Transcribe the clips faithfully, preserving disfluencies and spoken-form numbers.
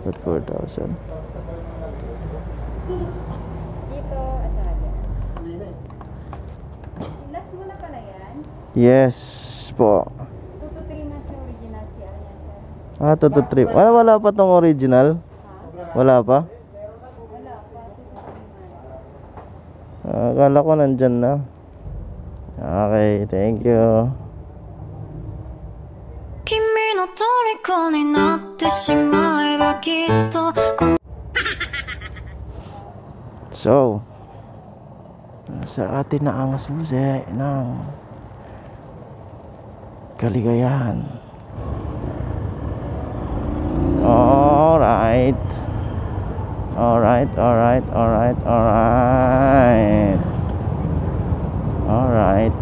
Ba't four thousand? Dito, at saka dyan. Last mo na pala yan? Yes po. two to three months na original siya. Yan, sir. Ah, two to three. Wala, wala pa tong original? Ha? Wala pa? Wala pa, two to three months. Ah, akala ko nandyan na. Okay, thank you. 君の虜になってしまえばきっと So, sa atin na ang susi ng kaligayahan. Alright. Alright, alright, alright, alright. Alright.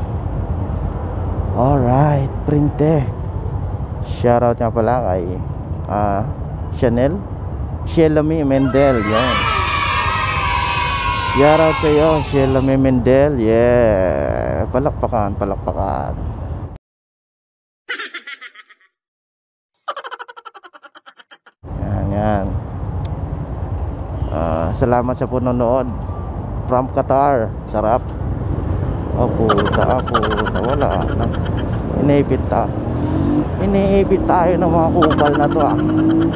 Alright, printe. Shoutout nga pala kay uh, Chanel Shelami Mendel. Yan. Shoutout sa'yo Shelami Mendel. Yeah. Palakpakan, palakpakan. Yan, yan. uh, Salamat sa punonood from Qatar. Sarap. Oh puta, puta. Wala na. Iniipit ta Iniipit tayo ng mga kupal na to ah.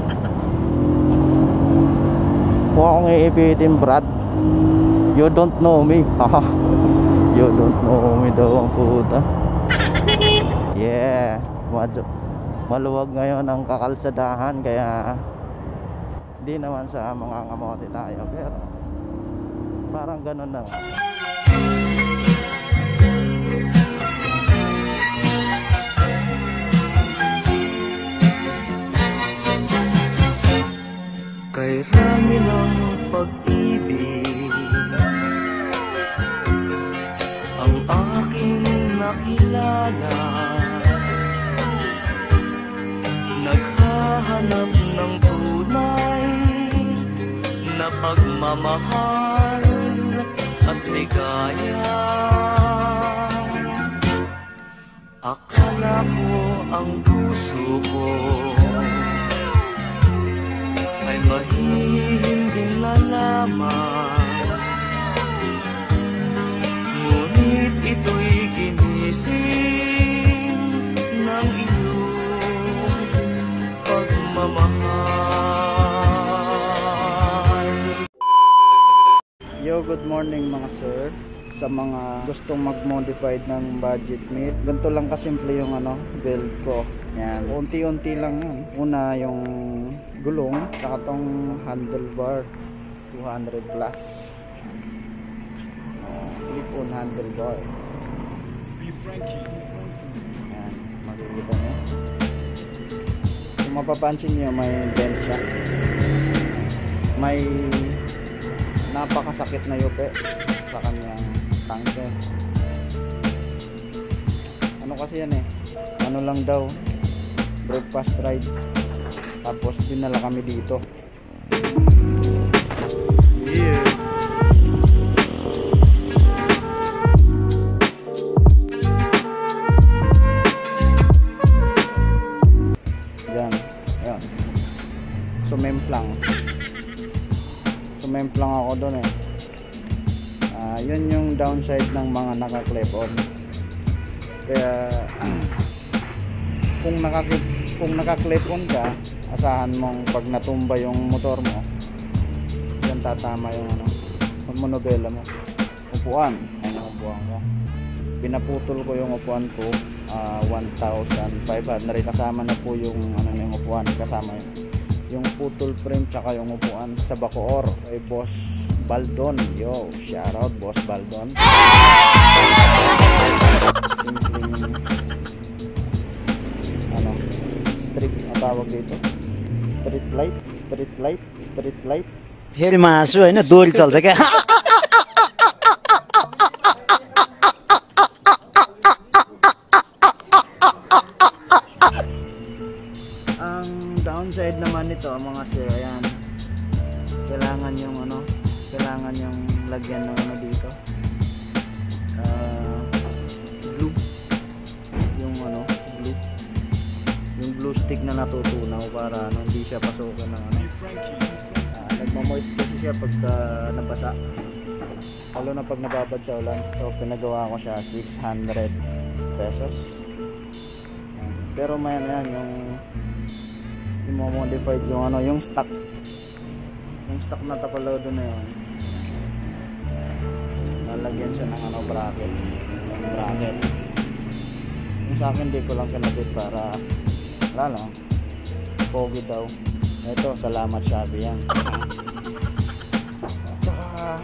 Kung akong iipitin, Brad, you don't know me. You don't know me daw ang puta. Yeah. Medyo maluwag ngayon ang kakalsadahan, kaya di naman sa mga ngamote tayo, pero parang ganun na. Kay rami ng pag-ibig ang aking nakilala, naghahanap ng tunay na pagmamahal at ligaya. Akala ko ang puso ko ay mahihimbing na lamang, ngunit ito'y ginising ng iyong pagmamahal. Yo, good morning mga sir. Sa mga gustong mag-modified ng budget meat, ganito lang kasimple yung ano, build ko. Yan, unti-unti lang yun. Una yung gulong, saka tong handlebar, two hundred plus. Oh, clip-on handlebar. Yan, makikita nyo. Kung mapapansin nyo, may bend siya. May napakasakit na yupe sa kanyang tangke. Ano kasi yan eh, ano lang daw, breakfast ride, tapos dinala kami dito. Yeah. Yan, yan. Sumemplang Sumemplang ako doon eh. Uh, yun yung downside ng mga naka-clip on. Kaya kung naka-clip kung naka-clip on ka, asahan mong pag natumba yung motor mo, yan tatama yung ano, monobela mo. Upuan, yan ang upuan ko. Pinaputol ko yung upuan ko, uh, one thousand five hundred. Kasama na po yung ano yung upuan, kasama yung, yung putol frame tsaka yung upuan sa Bacoor kay Boss Baldon. Yo, shout out Boss Baldon. Simpleng ano, street ang tawag dito. Street light, street light, street light. फेरि मासु हैन दोरी चल्छ क्या Ang downside naman nito mga sir, ayan, kailangan yung ano, kailangan yung lagyan ng ano dito, uh, glue, yung ano, glue, yung glue glue stick na natutunaw para ano, hindi siya pasukin ng ano. Uh, nagmamoist kasi siya pagka nabasa. Lalo na pag nababad sa ulan. So pinagawa ko siya six hundred pesos. Uh, pero may ano yan, yung i-modified yung ano, yung stock. Yung stock na tapalodo na yun. Lalagyan siya ng ano, bracket. Yung bracket. Yung sa akin di ko lang kinabit para wala lang. Pogi daw. Ito, salamat Shopee yan. Tsaka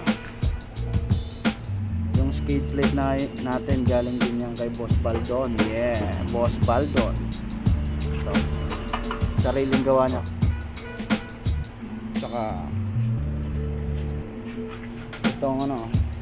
yung skate plate na, natin galing din yan kay Boss Baldon. Yeah, Boss Baldon. Ito. Sariling gawa niya. Tsaka itong ano,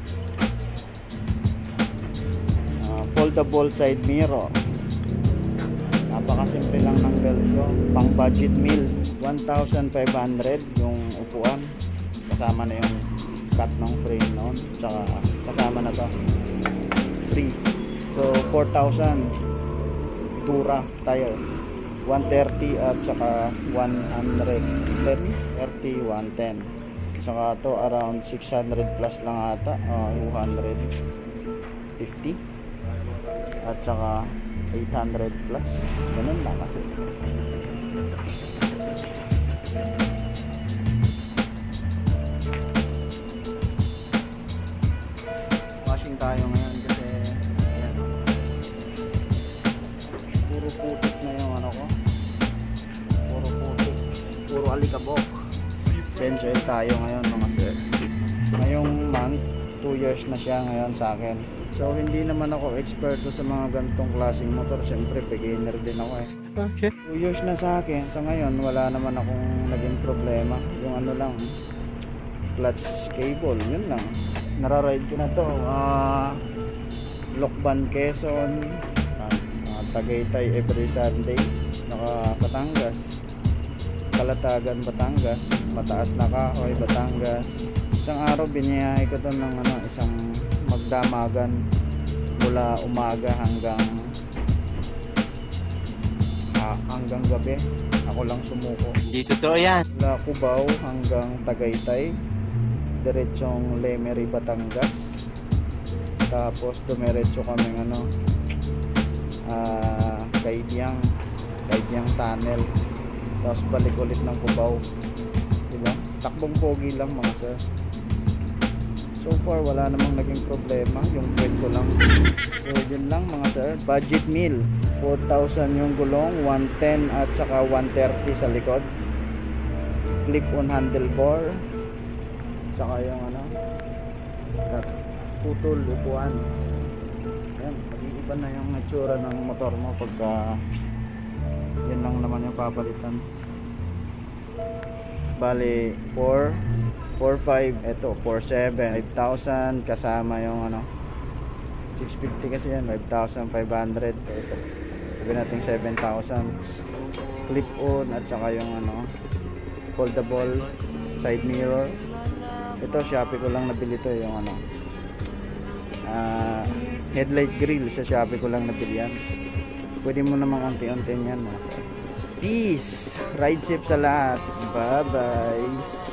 uh, foldable side mirror. Napakasimple lang ng Velcro. Pang budget meal, one thousand five hundred yung upuan. Kasama na yung cut ng frame noon. Tsaka kasama na to free. So four thousand Dura tire, one thirty at saka one thirty, one ten. Saka to around six hundred plus lang ata, uh, two hundred fifty at saka eight hundred plus. Ganun lang kasi. Washing tayo ngayon kasi ayan, puro putik na yung ano ko. Puro putik, puro alikabok. Change oil tayo ngayon mga sir. Ngayong month, two years na siya ngayon sa akin. So hindi naman ako eksperto sa mga ganitong klaseng motor. Siyempre beginner din ako eh. Okay. two years na sa akin. Sa ngayon wala naman akong naging problema. Yung ano lang, clutch cable, yun lang. Nararide ko na to. Uh, Lokban, Quezon, uh, uh, Tagaytay every Sunday. Naka Batangas, Kalatagan, Batangas, Mataas na Kahoy, Batangas. Isang araw biniyahe ko to ng ano, isang magdamagan mula umaga hanggang uh, hanggang gabi. Ako lang sumuko. Hindi totoo yan. Mula Cubao hanggang Tagaytay, diretsong Lemery, Batangas. Tapos dumiretso kami ano, uh, Kaibyang Kaibyang Tunnel. Tapos balik ulit ng Cubao. Diba? Takbong pogi lang mga sir. So far wala namang naging problema. Yung brake ko lang. So yun lang mga sir. Budget meal, four thousand yung gulong, one ten at saka one thirty sa likod. Clip on handlebar, saka yung ano, putol upuan. Ayan, pag-iiba na yung itsura ng motor mo pagka yan lang naman yung papalitan. Bali four, four five, eto four seven, five thousand kasama yung ano, six fifty kasi yan, five thousand five hundred. Ito sabi natin seven thousand. Clip on at saka yung ano, foldable side mirror. Ito Shopee ko lang nabili to, yung ano, uh, headlight grill sa Shopee ko lang nabili yan. Pwede mo naman unti-unti yan mga sir. Peace! Ride safe sa lahat. Bye bye!